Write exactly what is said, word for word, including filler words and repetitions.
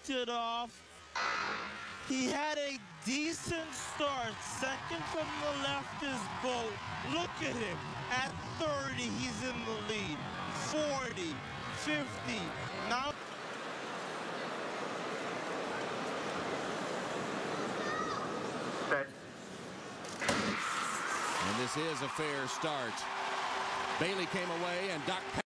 kicked it off. He had a decent start. Second from the left is Bolt. Look at him. At thirty, he's in the lead. forty, fifty. Now. Set. And this is a fair start. Bailey came away and Doc